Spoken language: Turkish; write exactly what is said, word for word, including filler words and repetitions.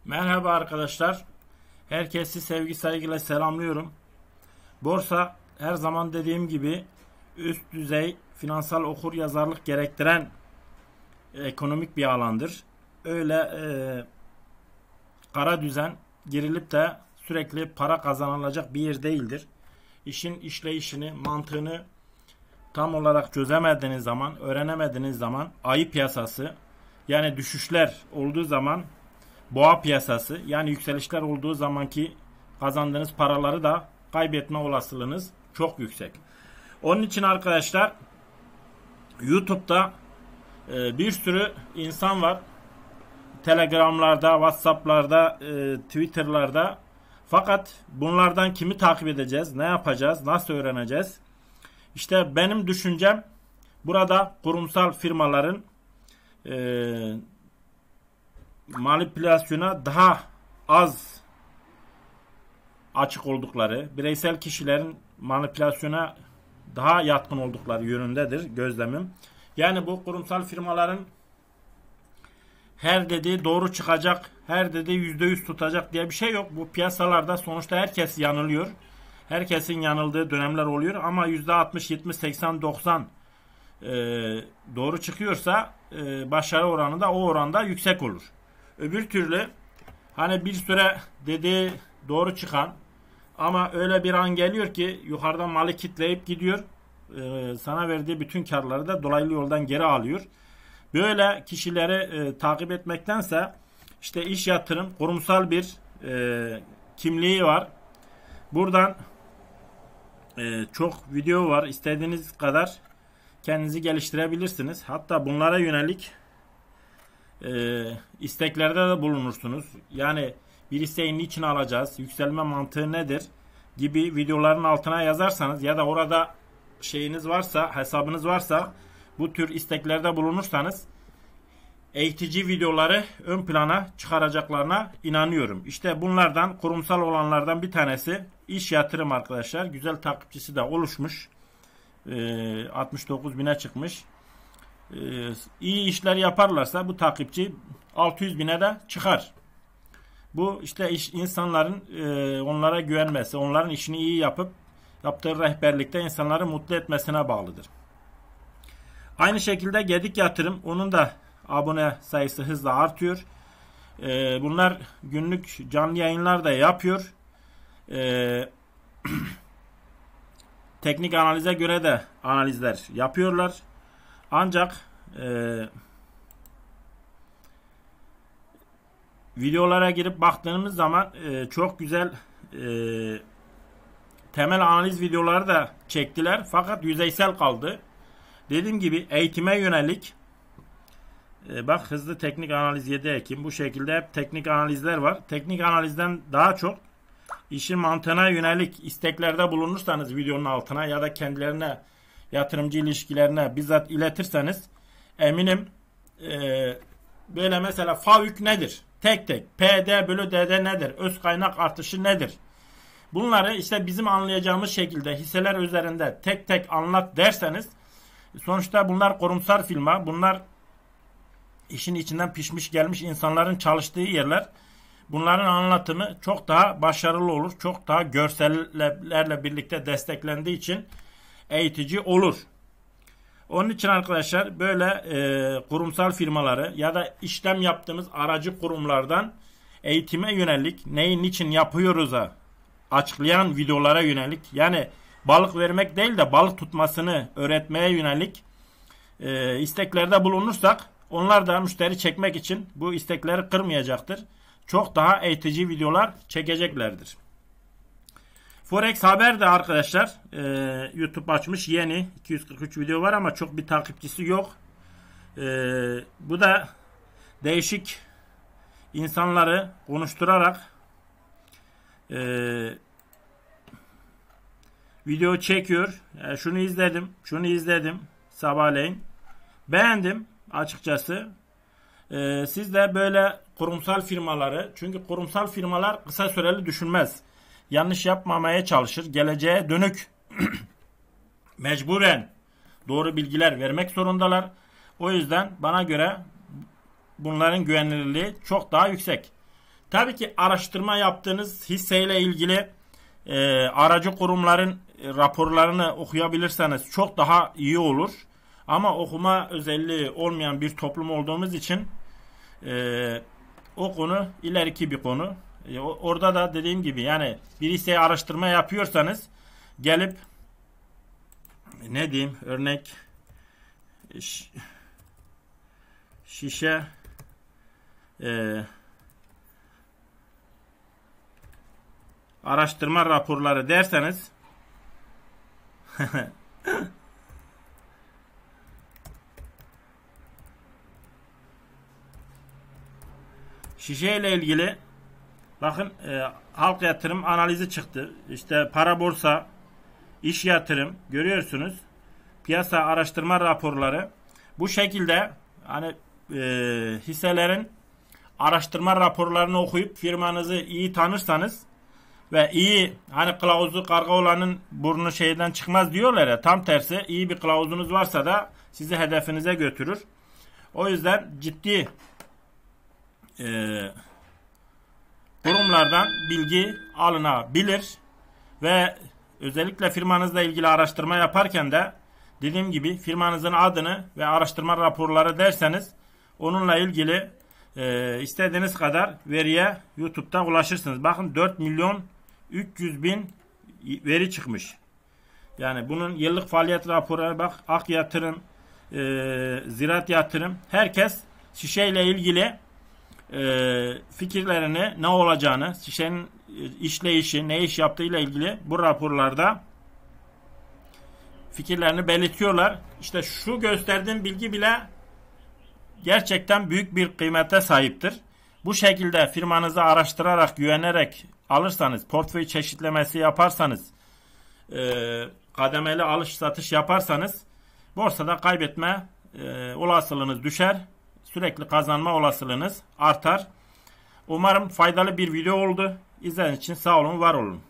Merhaba arkadaşlar. Herkesi sevgi saygıyla selamlıyorum. Borsa her zaman dediğim gibi üst düzey finansal okur yazarlık gerektiren ekonomik bir alandır. Öyle e, kara düzen girilip de sürekli para kazanılacak bir yer değildir. İşin işleyişini, mantığını tam olarak çözemediğiniz zaman, öğrenemediğiniz zaman ayı piyasası, yani düşüşler olduğu zaman boğa piyasası, yani yükselişler olduğu zamanki kazandığınız paraları da kaybetme olasılığınız çok yüksek. Onun için arkadaşlar YouTube'da e, bir sürü insan var. Telegramlarda, WhatsApp'larda, e, Twitter'larda. Fakat bunlardan kimi takip edeceğiz? Ne yapacağız? Nasıl öğreneceğiz? İşte benim düşüncem burada kurumsal firmaların e, manipülasyona daha az açık oldukları, bireysel kişilerin manipülasyona daha yatkın oldukları yönündedir gözlemim. Yani bu kurumsal firmaların her dediği doğru çıkacak, her dediği yüzde yüz tutacak diye bir şey yok. Bu piyasalarda sonuçta herkes yanılıyor. Herkesin yanıldığı dönemler oluyor ama yüzde altmış, yetmiş, seksen, doksan e, doğru çıkıyorsa e, başarı oranı da o oranda yüksek olur. Öbür türlü hani bir süre dediği doğru çıkan ama öyle bir an geliyor ki yukarıdan malı kitleyip gidiyor. E, sana verdiği bütün karları da dolaylı yoldan geri alıyor. Böyle kişileri e, takip etmektense işte iş yatırım kurumsal bir e, kimliği var. Buradan e, çok video var. İstediğiniz kadar kendinizi geliştirebilirsiniz. Hatta bunlara yönelik e, isteklerde de bulunursunuz. Yani bir isteği niçin alacağız? Yükselme mantığı nedir? Gibi videoların altına yazarsanız ya da orada şeyiniz varsa, hesabınız varsa bu tür isteklerde bulunursanız eğitici videoları ön plana çıkaracaklarına inanıyorum. İşte bunlardan, kurumsal olanlardan bir tanesi iş yatırım arkadaşlar. Güzel takipçisi de oluşmuş. E, altmış dokuz bine çıkmış. E, iyi işler yaparlarsa bu takipçi altı yüz bine de çıkar. Bu işte iş, insanların e, onlara güvenmesi, onların işini iyi yapıp yaptığı rehberlikte insanları mutlu etmesine bağlıdır. Aynı şekilde Gedik Yatırım, onun da abone sayısı hızla artıyor. Ee, bunlar günlük canlı yayınlar da yapıyor. Ee, teknik analize göre de analizler yapıyorlar. Ancak e, videolara girip baktığımız zaman e, çok güzel e, temel analiz videoları da çektiler. Fakat yüzeysel kaldı. Dediğim gibi eğitime yönelik e, bak hızlı teknik analiz yedi Ekim, bu şekilde hep teknik analizler var. Teknik analizden daha çok işin mantığına yönelik isteklerde bulunursanız videonun altına ya da kendilerine, yatırımcı ilişkilerine bizzat iletirseniz eminim e, böyle mesela FAVÖK nedir? Tek tek P D bölü D D nedir? Öz kaynak artışı nedir? Bunları işte bizim anlayacağımız şekilde hisseler üzerinde tek tek anlat derseniz, sonuçta bunlar kurumsal firma. Bunlar işin içinden pişmiş gelmiş insanların çalıştığı yerler. Bunların anlatımı çok daha başarılı olur. Çok daha görsellerle birlikte desteklendiği için eğitici olur. Onun için arkadaşlar böyle e, kurumsal firmaları ya da işlem yaptığımız aracı kurumlardan eğitime yönelik, neyi niçin yapıyoruz'a açıklayan videolara yönelik, yani balık vermek değil de balık tutmasını öğretmeye yönelik e, isteklerde bulunursak onlar da müşteri çekmek için bu istekleri kırmayacaktır. Çok daha eğitici videolar çekeceklerdir. Forex Haber de arkadaşlar e, YouTube açmış, yeni iki yüz kırk üç video var ama çok bir takipçisi yok. E, bu da değişik insanları konuşturarak e, video çekiyor. Yani şunu izledim, şunu izledim sabahleyin. Beğendim açıkçası. Ee, siz de böyle kurumsal firmaları, çünkü kurumsal firmalar kısa süreli düşünmez. Yanlış yapmamaya çalışır. Geleceğe dönük mecburen doğru bilgiler vermek zorundalar. O yüzden bana göre bunların güvenilirliği çok daha yüksek. Tabii ki araştırma yaptığınız hisseyle ilgili e, aracı kurumların e, raporlarını okuyabilirseniz çok daha iyi olur. Ama okuma özelliği olmayan bir toplum olduğumuz için e, o konu ileriki bir konu. E, orada da dediğim gibi yani bir hisseyi araştırma yapıyorsanız gelip ne diyeyim örnek şişe e, araştırma raporları derseniz şişe ile ilgili bakın e, halk yatırım analizi çıktı. İşte para borsa, iş yatırım görüyorsunuz. Piyasa araştırma raporları. Bu şekilde hani e, hisselerin araştırma raporlarını okuyup firmanızı iyi tanırsanız ve iyi hani kılavuzu karga olanın burnu şeyden çıkmaz diyorlar ya, tam tersi iyi bir kılavuzunuz varsa da sizi hedefinize götürür. O yüzden ciddi e, kurumlardan bilgi alınabilir ve özellikle firmanızla ilgili araştırma yaparken de dediğim gibi firmanızın adını ve araştırma raporları derseniz onunla ilgili e, istediğiniz kadar veriye YouTube'da ulaşırsınız. Bakın dört milyon üç yüz bin veri çıkmış. Yani bunun yıllık faaliyet raporu bak, Ak Yatırım, e, Ziraat Yatırım, herkes şişeyle ilgili e, fikirlerini, ne olacağını, şişenin işleyişi, ne iş yaptığıyla ilgili bu raporlarda fikirlerini belirtiyorlar. İşte şu gösterdiğim bilgi bile gerçekten büyük bir kıymete sahiptir. Bu şekilde firmanızı araştırarak, güvenerek alırsanız, portföy çeşitlemesi yaparsanız, e, kademeli alış satış yaparsanız borsada kaybetme e, olasılığınız düşer. Sürekli kazanma olasılığınız artar. Umarım faydalı bir video oldu. İzlediğiniz için sağ olun, var olun.